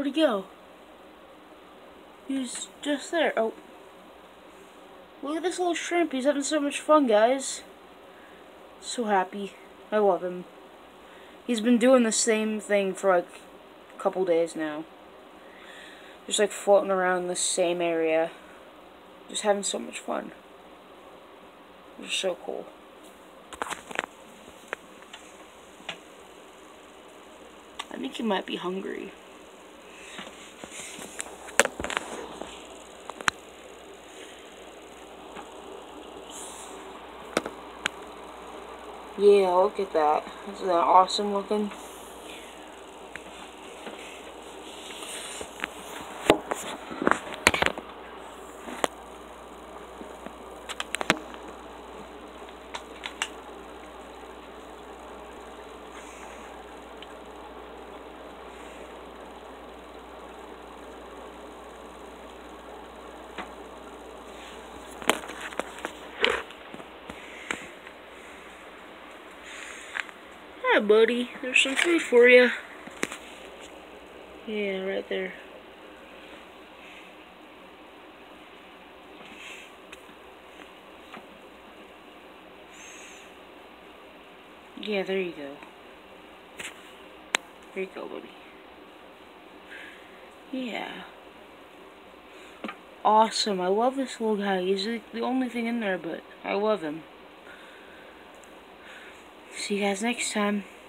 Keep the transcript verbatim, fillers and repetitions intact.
Where'd he go? He's just there. Oh. Look at this little shrimp. He's having so much fun, guys. So happy. I love him. He's been doing the same thing for like a couple days now. Just like floating around the same area. Just having so much fun. It's so cool. I think he might be hungry. Yeah, look at that. Isn't that awesome looking? Hi, buddy. There's some food for you. Yeah, right there. Yeah, there you go. There you go, buddy. Yeah. Awesome. I love this little guy. He's the only thing in there, but I love him. See you guys next time.